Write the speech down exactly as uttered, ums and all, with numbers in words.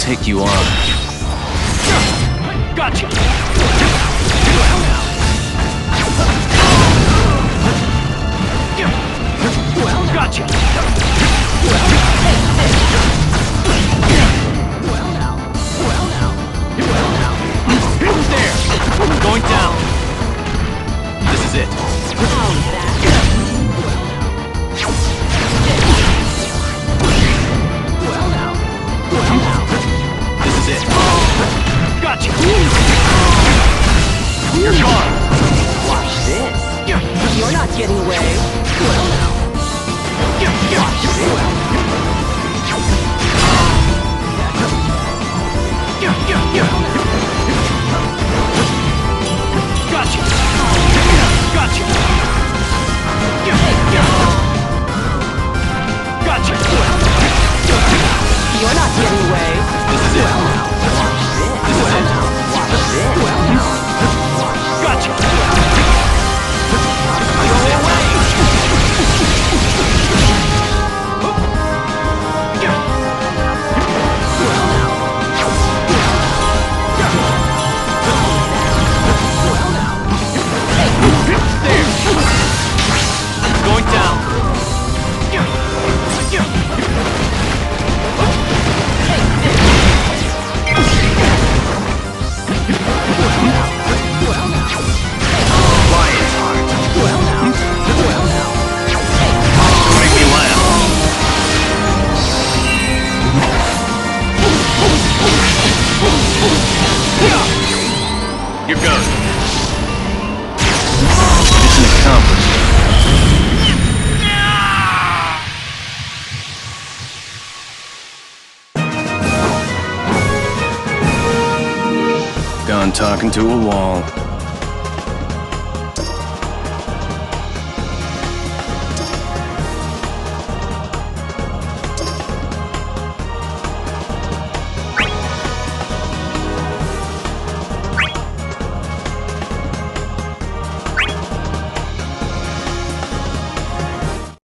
take you on. Gotcha! Well, gotcha! Well now, well now, well now. Who's there? Going down. This is it. How's that? Well now, well now. This is it. Gotcha! You're gone! Watch this. You're not getting away. Well now. Watch this. Gotcha! Gotcha! Gotcha! You're not getting away. This is it. Watch this. This is it. Watch this. Gotcha! Going down. Lion's heart. Well now. Well now. Make me laugh. You're good. Mission accomplished. Gone talking to a wall.